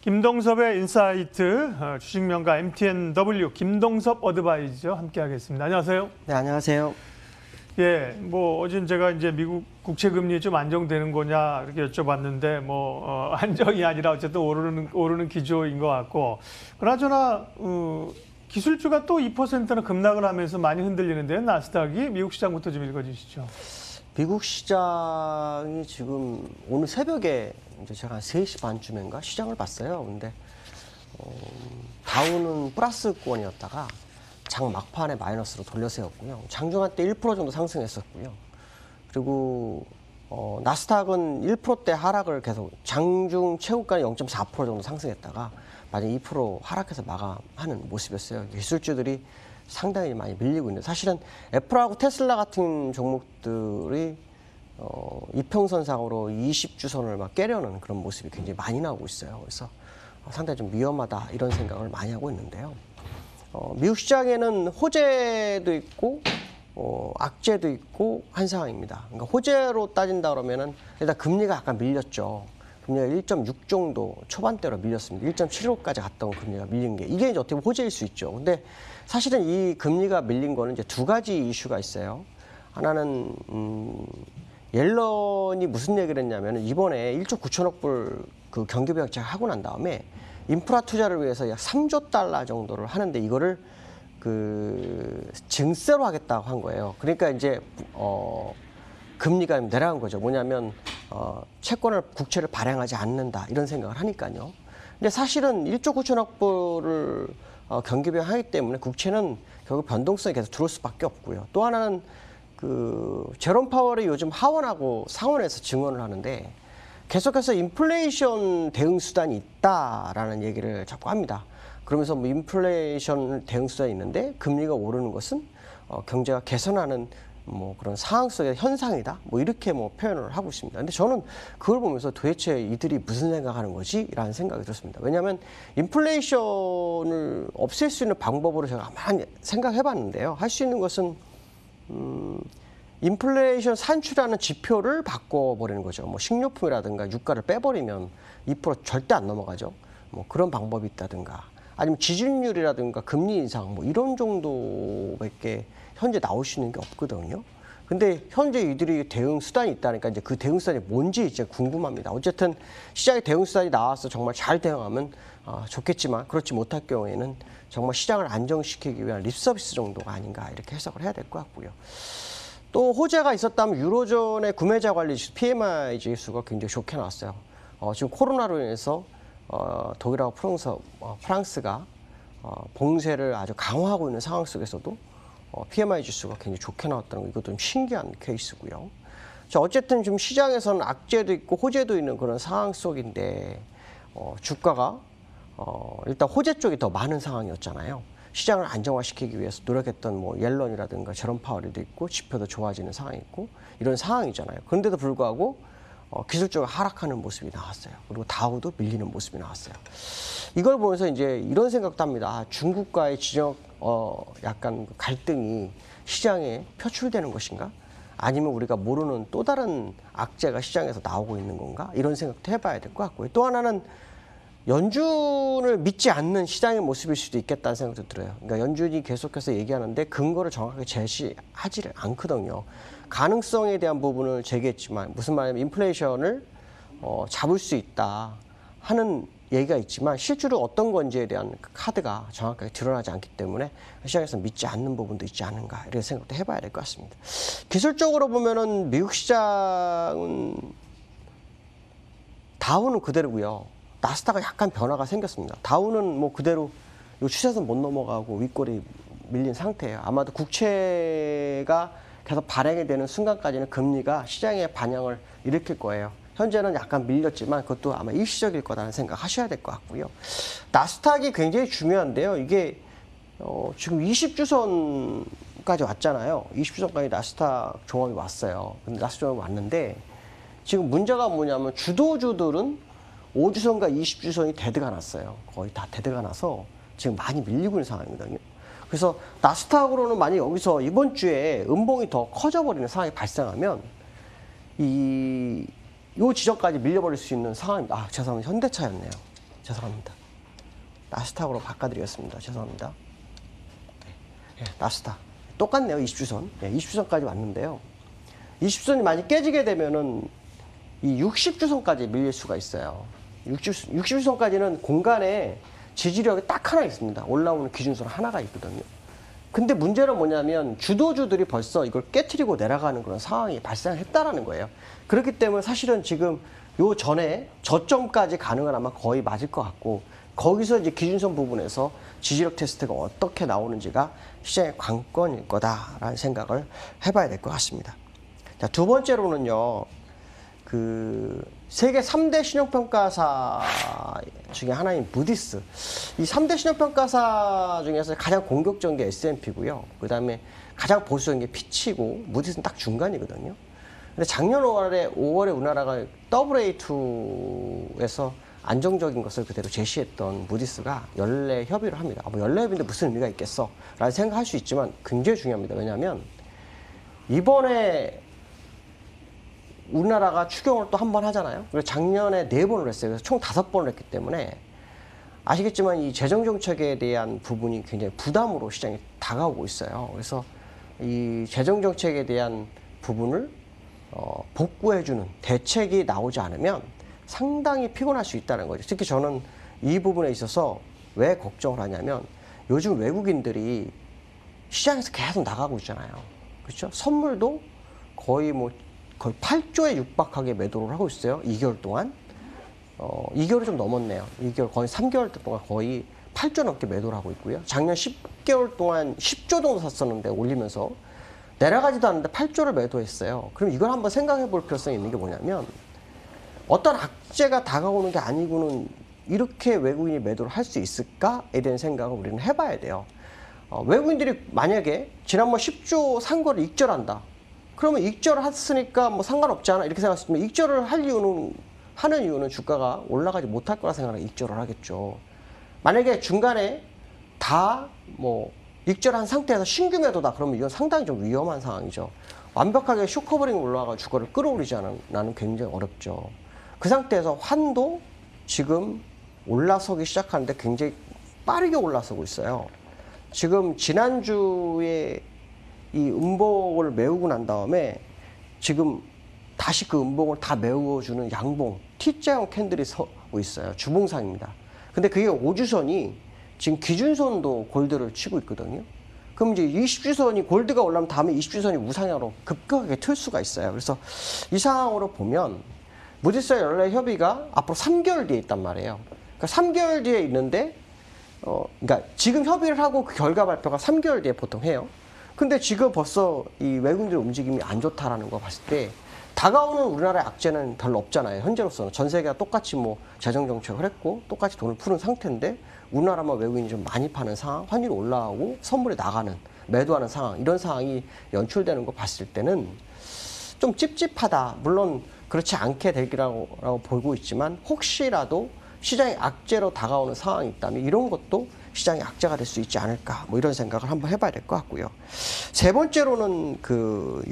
김동섭의 인사이트, 주식명가 MTNW 김동섭 어드바이저 함께하겠습니다. 안녕하세요. 네, 안녕하세요. 예, 어제 제가 이제 미국 국채 금리 좀 안정되는 거냐 이렇게 여쭤봤는데 안정이 아니라 어쨌든 오르는 기조인 것 같고, 그나저나 기술주가 또 2%는 급락을 하면서 많이 흔들리는데요. 나스닥이 미국 시장부터 좀 읽어주시죠. 미국 시장이 지금 오늘 새벽에 이제 제가 한 3시 반쯤인가 시장을 봤어요. 근데 다우는 플러스권이었다가 장 막판에 마이너스로 돌려세웠고요. 장중한 때 1% 정도 상승했었고요. 그리고 나스닥은 1%대 하락을 계속, 장중 최고가는 0.4% 정도 상승했다가 마지막 2% 하락해서 마감하는 모습이었어요. 기술주들이 상당히 많이 밀리고 있는데, 사실은 애플하고 테슬라 같은 종목들이 이평선상으로 20주선을 막 깨려는 그런 모습이 굉장히 많이 나오고 있어요. 그래서 상당히 좀 위험하다 이런 생각을 많이 하고 있는데요. 미국 시장에는 호재도 있고 악재도 있고 한 상황입니다. 그러니까 호재로 따진다 그러면은 일단 금리가 약간 밀렸죠. 금리가 1.6 정도 초반대로 밀렸습니다. 1.75까지 갔다 온 금리가 밀린 게, 이게 이제 어떻게 보면 호재일 수 있죠. 근데 사실은 이 금리가 밀린 거는 이제 두 가지 이슈가 있어요. 하나는 옐런이 무슨 얘기를 했냐면, 이번에 1조 9천억 불 그 경기부양책 하고 난 다음에 인프라 투자를 위해서 약 3조 달러 정도를 하는데, 이거를 그 증세로 하겠다고 한 거예요. 그러니까 이제 금리가 내려간 거죠. 뭐냐면 채권을, 국채를 발행하지 않는다 이런 생각을 하니까요. 근데 사실은 1조 9천억 불을 경기부양하기 때문에 국채는 결국 변동성이 계속 들어올 수밖에 없고요. 또 하나는 그 제롬 파월이 요즘 하원하고 상원에서 증언을 하는데, 계속해서 인플레이션 대응 수단이 있다라는 얘기를 자꾸 합니다. 그러면서 뭐 인플레이션 대응 수단이 있는데 금리가 오르는 것은 경제가 개선하는 뭐 그런 상황 속의 현상이다, 뭐 이렇게 뭐 표현을 하고 있습니다. 근데 저는 그걸 보면서 도대체 이들이 무슨 생각하는 거지라는 생각이 들었습니다. 왜냐하면 인플레이션을 없앨 수 있는 방법으로 제가 많이 생각해봤는데요. 할 수 있는 것은 인플레이션 산출하는 지표를 바꿔버리는 거죠. 뭐 식료품이라든가 유가를 빼버리면 2% 절대 안 넘어가죠. 뭐 그런 방법이 있다든가, 아니면 지준율이라든가 금리 인상 뭐 이런 정도밖에 현재 나올 수 있는 게 없거든요. 근데 현재 이들이 대응 수단이 있다니까 이제 그 대응 수단이 뭔지 이제 궁금합니다. 어쨌든 시장에 대응 수단이 나와서 정말 잘 대응하면 좋겠지만, 그렇지 못할 경우에는 정말 시장을 안정시키기 위한 립서비스 정도가 아닌가 이렇게 해석을 해야 될 것 같고요. 또 호재가 있었다면 유로존의 구매자 관리 지수 PMI 지수가 굉장히 좋게 나왔어요. 지금 코로나로 인해서 독일하고 프랑스가 봉쇄를 아주 강화하고 있는 상황 속에서도 PMI 지수가 굉장히 좋게 나왔다는 거, 이것도 좀 신기한 케이스고요. 자, 어쨌든 좀 시장에서는 악재도 있고 호재도 있는 그런 상황 속인데, 주가가 일단 호재 쪽이 더 많은 상황이었잖아요. 시장을 안정화시키기 위해서 노력했던 뭐 옐런이라든가 제롬 파월도 있고 지표도 좋아지는 상황이 있고 이런 상황이잖아요. 그런데도 불구하고 기술적으로 하락하는 모습이 나왔어요. 그리고 다우도 밀리는 모습이 나왔어요. 이걸 보면서 이제 이런 생각도 합니다. 중국과의 지역 약간 갈등이 시장에 표출되는 것인가? 아니면 우리가 모르는 또 다른 악재가 시장에서 나오고 있는 건가? 이런 생각도 해봐야 될 것 같고요. 또 하나는 연준을 믿지 않는 시장의 모습일 수도 있겠다는 생각도 들어요. 그러니까 연준이 계속해서 얘기하는데 근거를 정확하게 제시하지를 않거든요. 가능성에 대한 부분을 제기했지만, 무슨 말이냐면 인플레이션을 잡을 수 있다 하는 얘기가 있지만, 실제로 어떤 건지에 대한 카드가 정확하게 드러나지 않기 때문에 시장에서 믿지 않는 부분도 있지 않은가 이런 생각도 해봐야 될 것 같습니다. 기술적으로 보면은 미국 시장은 다우는 그대로고요. 나스닥은 약간 변화가 생겼습니다. 다우는 뭐 그대로 이 추세선 못 넘어가고 윗골이 밀린 상태예요. 아마도 국채가 계속 발행이 되는 순간까지는 금리가 시장의 반영을 일으킬 거예요. 현재는 약간 밀렸지만 그것도 아마 일시적일 거라는 생각 하셔야 될 것 같고요. 나스닥이 굉장히 중요한데요. 이게 지금 20주선까지 왔잖아요. 20주선까지 나스닥 종합이 왔어요. 근데 나스닥 종합이 왔는데, 지금 문제가 뭐냐면 주도주들은 5주선과 20주선이 데드가 났어요. 거의 다 데드가 나서 지금 많이 밀리고 있는 상황이거든요. 그래서 나스닥으로는 만약 여기서 이번 주에 음봉이 더 커져버리는 상황이 발생하면 이 지점까지 밀려버릴 수 있는 상황입니다. 죄송합니다. 현대차였네요. 죄송합니다. 나스닥으로 바꿔드리겠습니다. 죄송합니다. 네, 나스닥. 똑같네요. 20주선. 네, 20주선까지 왔는데요. 20주선이 많이 깨지게 되면은 이 60주선까지 밀릴 수가 있어요. 60주선까지는 공간에 지지력이 딱 하나 있습니다. 올라오는 기준선 하나가 있거든요. 근데 문제는 뭐냐면 주도주들이 벌써 이걸 깨트리고 내려가는 그런 상황이 발생했다라는 거예요. 그렇기 때문에 사실은 지금 요 전에 저점까지 가는 건 아마 거의 맞을 것 같고, 거기서 이제 기준선 부분에서 지지력 테스트가 어떻게 나오는지가 시장의 관건일 거다라는 생각을 해봐야 될 것 같습니다. 자, 두 번째로는요, 그 세계 3대 신용평가사 중에 하나인 무디스. 이 3대 신용평가사 중에서 가장 공격적인 게 S&P고요. 그 다음에 가장 보수적인 게 피치고, 무디스는 딱 중간이거든요. 근데 작년 5월에 우리나라가 AA2에서 안정적인 것을 그대로 제시했던 무디스가 연례 협의를 합니다. 뭐 연례 협의인데 무슨 의미가 있겠어? 라는 생각할 수 있지만 굉장히 중요합니다. 왜냐하면 이번에 우리나라가 추경을 또 한 번 하잖아요. 그래서 작년에 4번을 했어요. 그래서 총 5번을 했기 때문에 아시겠지만 이 재정정책에 대한 부분이 굉장히 부담으로 시장에 다가오고 있어요. 그래서 이 재정정책에 대한 부분을 복구해주는 대책이 나오지 않으면 상당히 피곤할 수 있다는 거죠. 특히 저는 이 부분에 있어서 왜 걱정을 하냐면 요즘 외국인들이 시장에서 계속 나가고 있잖아요. 그렇죠? 선물도 거의 8조에 육박하게 매도를 하고 있어요. 2개월 동안. 2개월이 좀 넘었네요. 2개월, 거의 3개월 동안 거의 8조 넘게 매도를 하고 있고요. 작년 10개월 동안 10조 정도 샀었는데 올리면서 내려가지도 않는데 8조를 매도했어요. 그럼 이걸 한번 생각해 볼 필요성이 있는 게 뭐냐면 어떤 악재가 다가오는 게 아니고는 이렇게 외국인이 매도를 할 수 있을까에 대한 생각을 우리는 해봐야 돼요. 외국인들이 만약에 지난번 10조 산 거를 익절한다. 그러면 익절을 했으니까 뭐 상관없지 않아 이렇게 생각했으면 익절을 하는 이유는 주가가 올라가지 못할 거라 생각하면 익절을 하겠죠. 만약에 중간에 다 익절한 상태에서 신규 매도다 그러면 이건 상당히 좀 위험한 상황이죠. 완벽하게 쇼커버링 올라가서 주가를 끌어올리지 않은 나는 굉장히 어렵죠. 그 상태에서 환도 지금 올라서기 시작하는데 굉장히 빠르게 올라서고 있어요. 지금 지난주에 이 음봉을 메우고 난 다음에 지금 다시 그 음봉을 다 메워주는 양봉 T자형 캔들이 서고 있어요. 주봉상입니다. 근데 그게 5주선이 지금 기준선도 골드를 치고 있거든요. 그럼 이제 20주선이 골드가 올라면 다음에 20주선이 우상향으로 급격하게 틀 수가 있어요. 그래서 이 상황으로 보면 무디스와 연례 협의가 앞으로 3개월 뒤에 있단 말이에요. 그러니까 3개월 뒤에 있는데 그러니까 지금 협의를 하고 그 결과 발표가 3개월 뒤에 보통 해요. 근데 지금 벌써 이 외국인들 움직임이 안 좋다라는 거 봤을 때 다가오는 우리나라의 악재는 별로 없잖아요. 현재로서는 전 세계가 똑같이 재정 정책을 했고 똑같이 돈을 푸는 상태인데 우리나라만 외국인이 좀 많이 파는 상황, 환율이 올라가고 선물이 나가는, 매도하는 상황, 이런 상황이 연출되는 거 봤을 때는 좀 찝찝하다. 물론 그렇지 않게 되기라고 보고 있지만 혹시라도 시장의 악재로 다가오는 상황이 있다면 이런 것도 시장의 악재가 될 수 있지 않을까 이런 생각을 한번 해봐야 될 것 같고요. 세 번째로는 그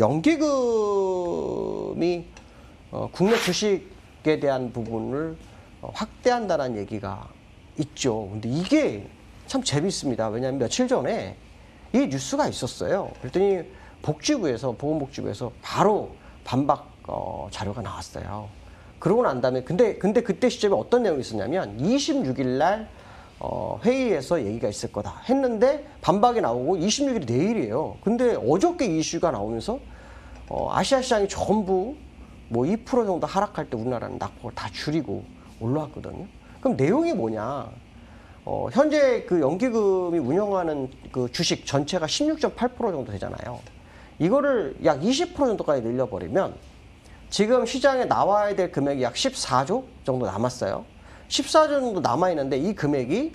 연기금이 국내 주식에 대한 부분을 확대한다는 얘기가 있죠. 근데 이게 참 재밌습니다. 왜냐하면 며칠 전에 이 뉴스가 있었어요. 그랬더니 보건복지부에서 바로 반박 자료가 나왔어요. 그러고 난 다음에 근데 그때 시점에 어떤 내용이 있었냐면 26일 날 회의에서 얘기가 있을 거다 했는데 반박이 나오고 26일이 내일이에요. 근데 어저께 이슈가 나오면서 아시아 시장이 전부 2% 정도 하락할 때 우리나라는 낙폭을 다 줄이고 올라왔거든요. 그럼 내용이 뭐냐? 현재 그 연기금이 운영하는 그 주식 전체가 16.8% 정도 되잖아요. 이거를 약 20% 정도까지 늘려버리면 지금 시장에 나와야 될 금액이 약 14조 정도 남았어요. 14조 정도 남아있는데 이 금액이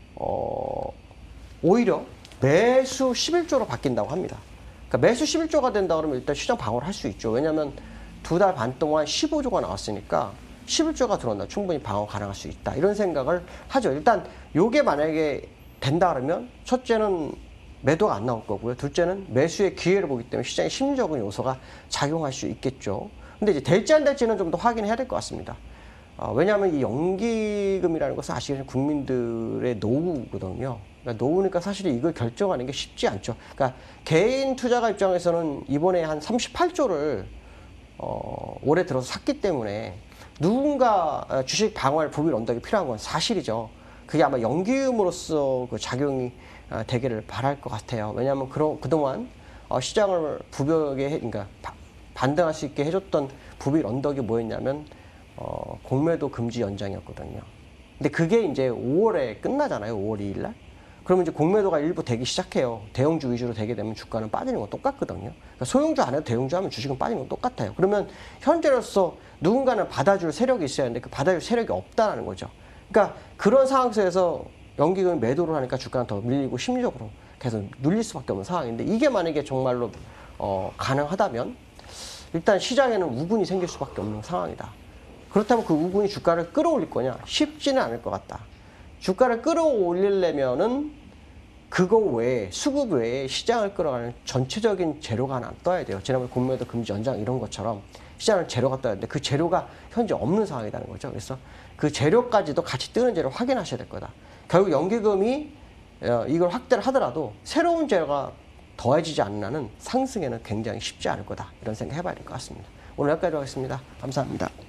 오히려 매수 11조로 바뀐다고 합니다. 그러니까 매수 11조가 된다 그러면 일단 시장 방어를 할 수 있죠. 왜냐하면 2달 반 동안 15조가 나왔으니까 11조가 들어온다. 충분히 방어 가능할 수 있다. 이런 생각을 하죠. 일단 이게 만약에 된다 그러면 첫째는 매도가 안 나올 거고요. 둘째는 매수의 기회를 보기 때문에 시장의 심리적인 요소가 작용할 수 있겠죠. 근데 이제 될지 안 될지는 좀 더 확인해야 될 것 같습니다. 왜냐하면 이 연기금이라는 것은 아시겠지만 국민들의 노후거든요. 그러니까 노후니까 사실 이걸 결정하는 게 쉽지 않죠. 그러니까 개인 투자가 입장에서는 이번에 한 38조를 올해 들어서 샀기 때문에 누군가 주식 방어할 법인 언덕이 필요한 건 사실이죠. 그게 아마 연기금으로서 그 작용이 되기를 바랄 것 같아요. 왜냐하면 그동안 시장을 그러니까 반등할 수 있게 해줬던 법인 언덕이 뭐였냐면 공매도 금지 연장이었거든요. 근데 그게 이제 5월에 끝나잖아요. 5월 2일 날. 그러면 이제 공매도가 일부 되기 시작해요. 대형주 위주로 되게 되면 주가는 빠지는 건 똑같거든요. 그러니까 소형주 안 해도 대형주 하면 주식은 빠지는 건 똑같아요. 그러면 현재로서 누군가는 받아줄 세력이 있어야 하는데 그 받아줄 세력이 없다는 거죠. 그러니까 그런 상황 속에서 연기금이 매도를 하니까 주가는 더 밀리고 심리적으로 계속 눌릴 수밖에 없는 상황인데 이게 만약에 정말로 가능하다면 일단 시장에는 우군이 생길 수밖에 없는 상황이다. 그렇다면 그 우군이 주가를 끌어올릴 거냐? 쉽지는 않을 것 같다. 주가를 끌어올리려면은 그거 외에 수급 외에 시장을 끌어가는 전체적인 재료가 하나 떠야 돼요. 지난번에 공매도 금지 연장 이런 것처럼 시장을 재료가 떠야 되는데 그 재료가 현재 없는 상황이라는 거죠. 그래서 그 재료까지도 같이 뜨는 재료를 확인하셔야 될 거다. 결국 연기금이 이걸 확대를 하더라도 새로운 재료가 더해지지 않는 한은 상승에는 굉장히 쉽지 않을 거다. 이런 생각 해봐야 될 것 같습니다. 오늘 여기까지 하겠습니다. 감사합니다.